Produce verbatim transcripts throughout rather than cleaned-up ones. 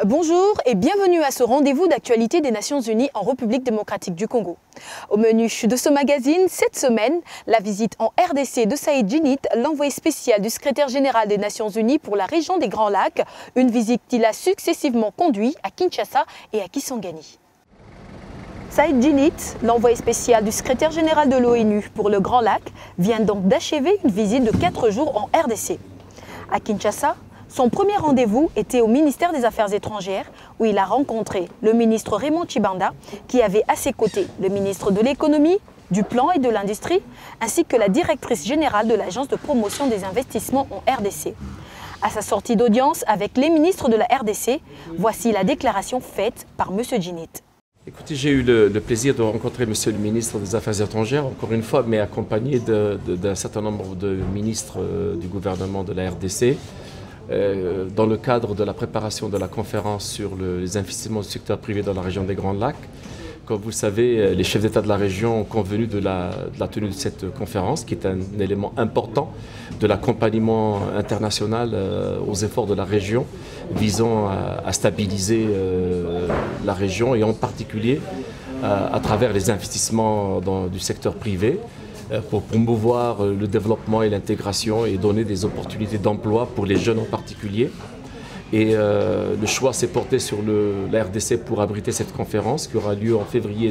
Bonjour et bienvenue à ce rendez-vous d'actualité des Nations Unies en République démocratique du Congo. Au menu de ce magazine, cette semaine, la visite en R D C de Saïd Djinnit, l'envoyé spécial du secrétaire général des Nations Unies pour la région des Grands Lacs, une visite qu'il a successivement conduite à Kinshasa et à Kisangani. Saïd Djinnit, l'envoyé spécial du secrétaire général de l'ONU pour le Grand Lac, vient donc d'achever une visite de quatre jours en R D C. À Kinshasa, son premier rendez-vous était au ministère des Affaires étrangères où il a rencontré le ministre Raymond Tshibanda qui avait à ses côtés le ministre de l'économie, du plan et de l'industrie ainsi que la directrice générale de l'agence de promotion des investissements en R D C. À sa sortie d'audience avec les ministres de la R D C, voici la déclaration faite par M. Djinnit. Écoutez, j'ai eu le, le plaisir de rencontrer Monsieur le ministre des Affaires étrangères, encore une fois, mais accompagné d'un certain nombre de ministres euh, du gouvernement de la R D C. Euh, dans le cadre de la préparation de la conférence sur le, les investissements du secteur privé dans la région des Grands Lacs. Comme vous le savez, les chefs d'État de la région ont convenu de la, de la tenue de cette conférence, qui est un, un élément important de l'accompagnement international euh, aux efforts de la région, visant à, à stabiliser euh, la région et en particulier à, à travers les investissements dans, du secteur privé, pour promouvoir le développement et l'intégration et donner des opportunités d'emploi pour les jeunes en particulier. Et euh, le choix s'est porté sur le, la R D C pour abriter cette conférence qui aura lieu en février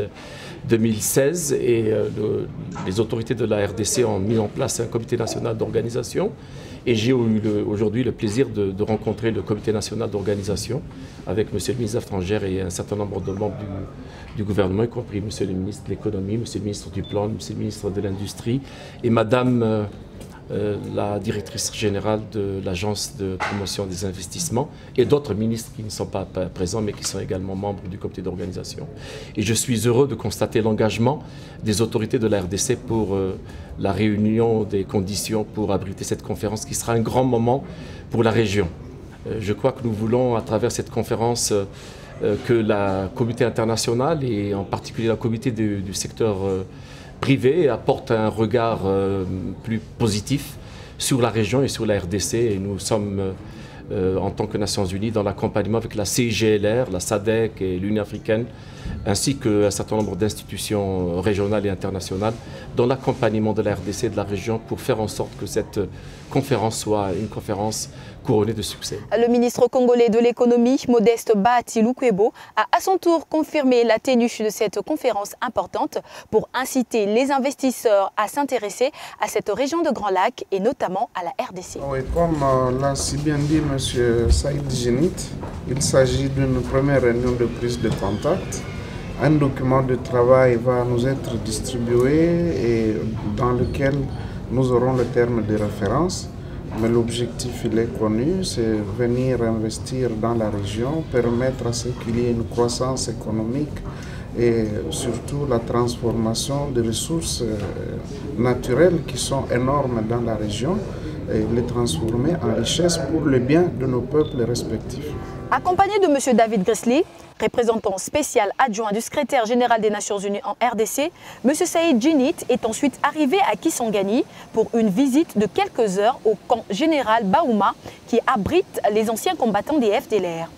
deux mille seize. Et euh, le, les autorités de la R D C ont mis en place un comité national d'organisation. Et j'ai eu aujourd'hui le plaisir de, de rencontrer le comité national d'organisation avec Monsieur le ministre des Affaires étrangères et un certain nombre de membres du, du gouvernement, y compris Monsieur le ministre de l'économie, Monsieur le ministre du plan, Monsieur le ministre de l'industrie et Madame euh, euh, la directrice générale de l'agence de promotion des investissements et d'autres ministres qui ne sont pas présents mais qui sont également membres du comité d'organisation. Et je suis heureux de constater l'engagement des autorités de la R D C pour euh, la réunion des conditions pour abriter cette conférence qui sera un grand moment pour la région. Euh, je crois que nous voulons à travers cette conférence euh, que la communauté internationale et en particulier la communauté du, du secteur euh, privé apporte un regard euh, plus positif sur la région et sur la R D C et nous sommes euh, en tant que Nations Unies dans l'accompagnement avec la C I G L R, la S A D C et l'Union africaine ainsi qu'un certain nombre d'institutions régionales et internationales dans l'accompagnement de la R D C et de la région pour faire en sorte que cette conférence soit une conférence couronnée de succès. Le ministre congolais de l'économie, Modeste Bahati Lukwebo, a à son tour confirmé la tenue de cette conférence importante pour inciter les investisseurs à s'intéresser à cette région de Grands Lacs et notamment à la R D C. Oui, comme euh, l'a si bien dit M. Saïd Djinnit, il s'agit d'une première réunion de prise de contact. Un document de travail va nous être distribué et dans lequel nous aurons le terme de référence. Mais l'objectif, il est connu, c'est venir investir dans la région, permettre à ce qu'il y ait une croissance économique et surtout la transformation des ressources naturelles qui sont énormes dans la région et les transformer en richesse pour le bien de nos peuples respectifs. Accompagné de M. David Grisley, représentant spécial adjoint du secrétaire général des Nations Unies en R D C, M. Saïd Djinnit est ensuite arrivé à Kisangani pour une visite de quelques heures au camp général Baouma qui abrite les anciens combattants des F D L R.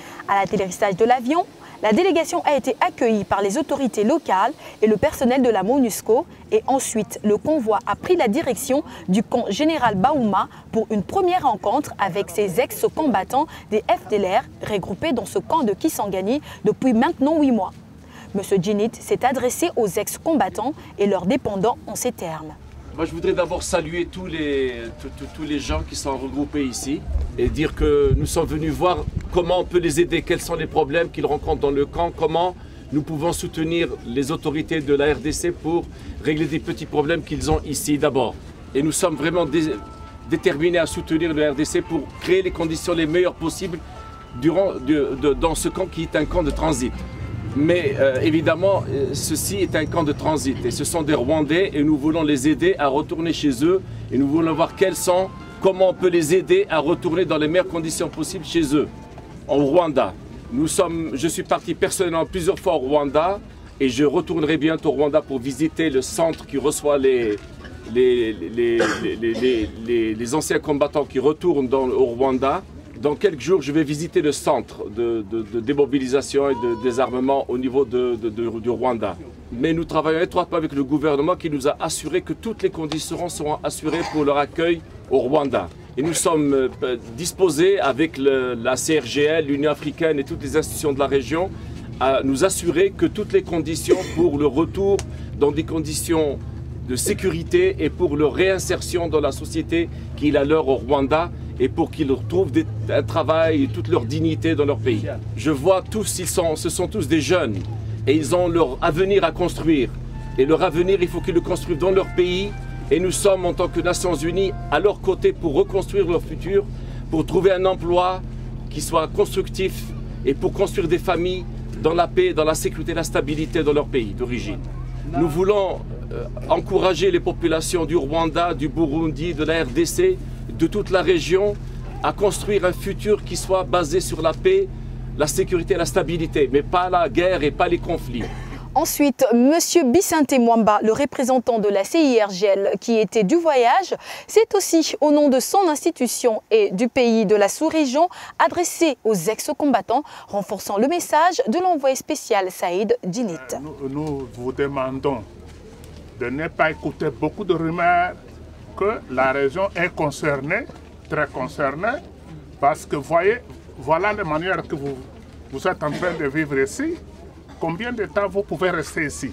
À l'atterrissage de l'avion, la délégation a été accueillie par les autorités locales et le personnel de la MONUSCO et ensuite le convoi a pris la direction du camp général Baouma pour une première rencontre avec ses ex-combattants des F D L R regroupés dans ce camp de Kisangani depuis maintenant huit mois. M. Djinnit s'est adressé aux ex-combattants et leurs dépendants en ces termes. Moi, je voudrais d'abord saluer tous les, tous les gens qui sont regroupés ici et dire que nous sommes venus voir comment on peut les aider, quels sont les problèmes qu'ils rencontrent dans le camp, comment nous pouvons soutenir les autorités de la R D C pour régler des petits problèmes qu'ils ont ici d'abord. Et nous sommes vraiment dé déterminés à soutenir la R D C pour créer les conditions les meilleures possibles durant, de, de, dans ce camp qui est un camp de transit. Mais euh, évidemment, ceci est un camp de transit et ce sont des Rwandais et nous voulons les aider à retourner chez eux et nous voulons voir quels sont, comment on peut les aider à retourner dans les meilleures conditions possibles chez eux, en Rwanda. Nous sommes, je suis parti personnellement plusieurs fois au Rwanda et je retournerai bientôt au Rwanda pour visiter le centre qui reçoit les, les, les, les, les, les, les, les anciens combattants qui retournent dans, au Rwanda Dans quelques jours, je vais visiter le centre de, de, de démobilisation et de désarmement au niveau de, de, de, du Rwanda. Mais nous travaillons étroitement avec le gouvernement qui nous a assuré que toutes les conditions seront assurées pour leur accueil au Rwanda. Et nous sommes disposés avec le, la C R G L, l'Union africaine et toutes les institutions de la région à nous assurer que toutes les conditions pour le retour dans des conditions de sécurité et pour leur réinsertion dans la société qui est la leur au Rwanda et pour qu'ils retrouvent des, un travail et toute leur dignité dans leur pays. Je vois tous, ils sont, ce sont tous des jeunes et ils ont leur avenir à construire. Et leur avenir, il faut qu'ils le construisent dans leur pays. Et nous sommes, en tant que Nations Unies, à leur côté pour reconstruire leur futur, pour trouver un emploi qui soit constructif et pour construire des familles dans la paix, dans la sécurité et la stabilité dans leur pays d'origine. Nous voulons euh, encourager les populations du Rwanda, du Burundi, de la R D C, de toute la région, à construire un futur qui soit basé sur la paix, la sécurité et la stabilité, mais pas la guerre et pas les conflits. Ensuite, M. Bissinté Mwamba, le représentant de la C I R G L qui était du voyage, s'est aussi, au nom de son institution et du pays de la sous-région, adressé aux ex-combattants, renforçant le message de l'envoyé spécial Saïd Djinnit. Nous, nous vous demandons de ne pas écouter beaucoup de rumeurs que la région est concernée, très concernée, parce que voyez, voilà la manière que vous, vous êtes en train de vivre ici. Combien de temps vous pouvez rester ici?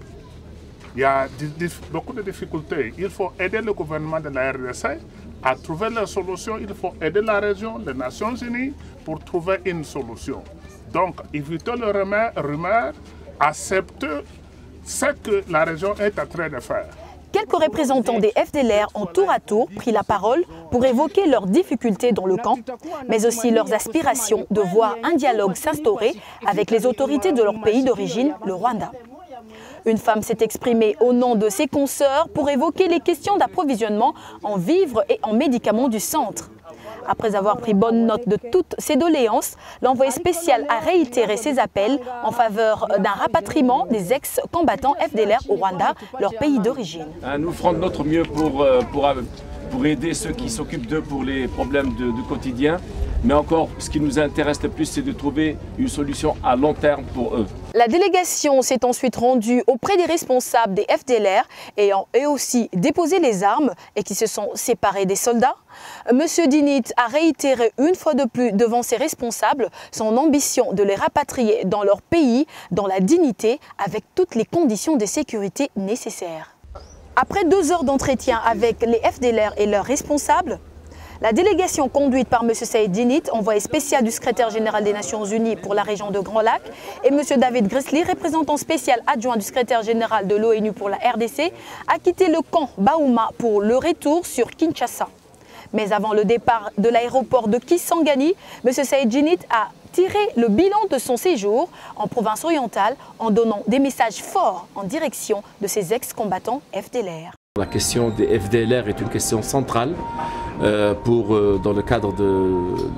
Il y a beaucoup de difficultés. Il faut aider le gouvernement de la R D C à trouver la solution. Il faut aider la région, les Nations Unies, pour trouver une solution. Donc, évitez le rumeur, acceptez ce que la région est en train de faire. Quelques représentants des F D L R ont tour à tour pris la parole pour évoquer leurs difficultés dans le camp, mais aussi leurs aspirations de voir un dialogue s'instaurer avec les autorités de leur pays d'origine, le Rwanda. Une femme s'est exprimée au nom de ses consoeurs pour évoquer les questions d'approvisionnement en vivres et en médicaments du centre. Après avoir pris bonne note de toutes ces doléances, l'envoyé spécial a réitéré ses appels en faveur d'un rapatriement des ex-combattants F D L R au Rwanda, leur pays d'origine. Nous ferons de notre mieux pour, pour, pour aider ceux qui s'occupent d'eux pour les problèmes de, du quotidien. Mais encore, ce qui nous intéresse le plus, c'est de trouver une solution à long terme pour eux. La délégation s'est ensuite rendue auprès des responsables des F D L R ayant eux aussi déposé les armes et qui se sont séparés des soldats. Monsieur Djinnit a réitéré une fois de plus devant ses responsables son ambition de les rapatrier dans leur pays, dans la dignité, avec toutes les conditions de sécurité nécessaires. Après deux heures d'entretien avec les F D L R et leurs responsables, la délégation conduite par M. Saïd Djinnit, envoyé spécial du secrétaire général des Nations Unies pour la région de Grand Lac, et M. David Gressly, représentant spécial adjoint du secrétaire général de l'ONU pour la R D C, a quitté le camp Baouma pour le retour sur Kinshasa. Mais avant le départ de l'aéroport de Kisangani, M. Saïd Djinnit a tiré le bilan de son séjour en province orientale en donnant des messages forts en direction de ses ex-combattants F D L R. La question des F D L R est une question centrale euh, pour, euh, dans le cadre de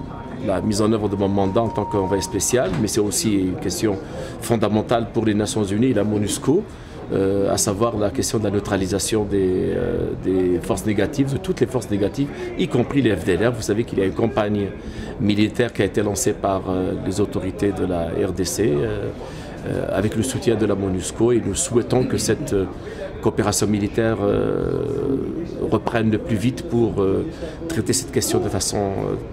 la mise en œuvre de mon mandat en tant qu'envoyé spécial, mais c'est aussi une question fondamentale pour les Nations Unies et la MONUSCO, euh, à savoir la question de la neutralisation des, euh, des forces négatives, de toutes les forces négatives, y compris les F D L R. Vous savez qu'il y a une campagne militaire qui a été lancée par euh, les autorités de la R D C, euh, euh, avec le soutien de la MONUSCO, et nous souhaitons que cette euh, coopération militaire euh, reprenne le plus vite pour euh, traiter cette question de façon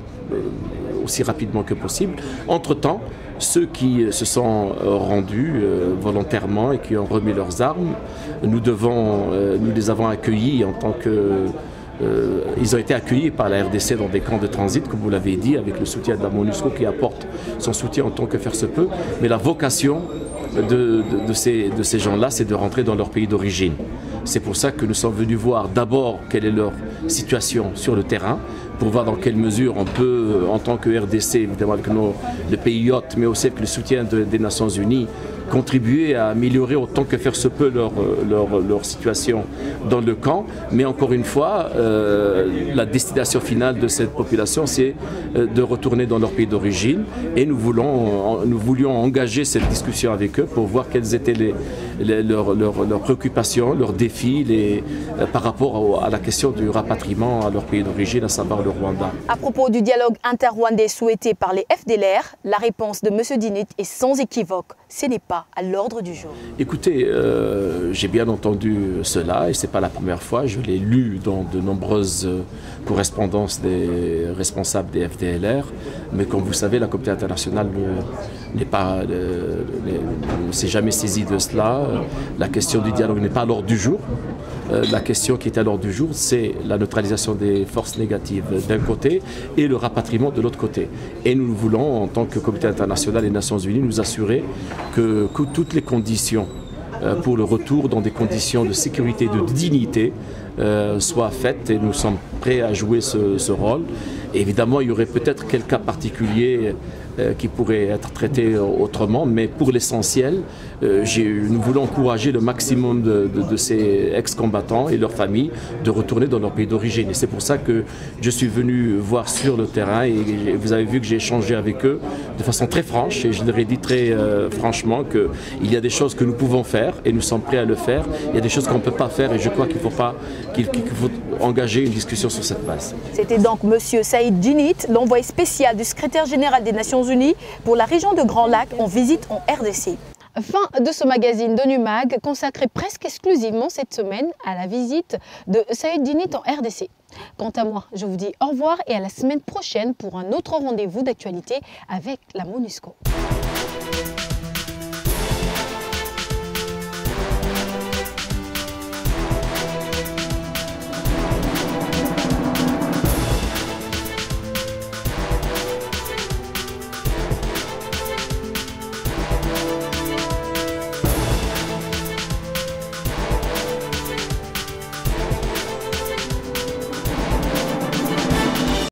euh, aussi rapidement que possible. Entre-temps, ceux qui se sont rendus euh, volontairement et qui ont remis leurs armes, nous, devons, euh, nous les avons accueillis en tant que... Euh, ils ont été accueillis par la R D C dans des camps de transit, comme vous l'avez dit, avec le soutien de la MONUSCO qui apporte son soutien en tant que faire se peut. Mais la vocation de, de, de ces, de ces gens-là, c'est de rentrer dans leur pays d'origine. C'est pour ça que nous sommes venus voir d'abord quelle est leur situation sur le terrain, pour voir dans quelle mesure on peut, en tant que R D C, évidemment avec nos, le pays hôte, mais aussi avec le soutien de, des Nations Unies, contribuer à améliorer autant que faire se peut leur, leur, leur situation dans le camp. Mais encore une fois, euh, la destination finale de cette population, c'est de retourner dans leur pays d'origine. Et nous, voulons, nous voulions engager cette discussion avec eux pour voir quelles étaient les, les, leurs, leurs, leurs préoccupations, leurs défis les, euh, par rapport au, à la question du rapatriement à leur pays d'origine, à savoir le Rwanda. À propos du dialogue inter-rwandais souhaité par les F D L R, la réponse de M. Dinit est sans équivoque. Ce n'est pas à l'ordre du jour. Écoutez, euh, j'ai bien entendu cela et ce n'est pas la première fois. Je l'ai lu dans de nombreuses correspondances des responsables des F D L R. Mais comme vous savez, la communauté internationale n'est pas, euh, ne s'est jamais saisie de cela. La question du dialogue n'est pas à l'ordre du jour. Euh, la question qui est à l'ordre du jour, c'est la neutralisation des forces négatives d'un côté et le rapatriement de l'autre côté. Et nous voulons, en tant que communauté internationale et Nations Unies, nous assurer que, que toutes les conditions euh, pour le retour dans des conditions de sécurité et de dignité euh, soient faites et nous sommes prêts à jouer ce, ce rôle. Et évidemment, il y aurait peut-être quelques cas particuliers euh, qui pourraient être traités autrement, mais pour l'essentiel, euh, nous voulons encourager le maximum de, de, de ces ex-combattants et leurs familles de retourner dans leur pays d'origine. Et c'est pour ça que je suis venu voir sur le terrain et vous avez vu que j'ai échangé avec eux de façon très franche et je leur ai dit très euh, franchement qu'il y a des choses que nous pouvons faire et nous sommes prêts à le faire. Il y a des choses qu'on ne peut pas faire et je crois qu'il ne faut pas qu'il qu'il faut engager une discussion sur cette base. C'était donc M. Saïd Djinnit, l'envoyé spécial du secrétaire général des Nations Unies pour la région de Grand Lac en visite en R D C. Fin de ce magazine de Numag consacré presque exclusivement cette semaine à la visite de Saïd Djinnit en R D C. Quant à moi, je vous dis au revoir et à la semaine prochaine pour un autre rendez-vous d'actualité avec la MONUSCO.